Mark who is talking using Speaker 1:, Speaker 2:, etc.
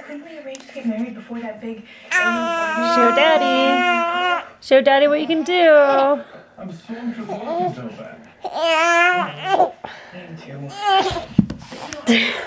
Speaker 1: Couldn't we arrange to get married before that big
Speaker 2: Show Daddy. Show Daddy what you can do.
Speaker 3: I'm so to so bad.
Speaker 1: Me too.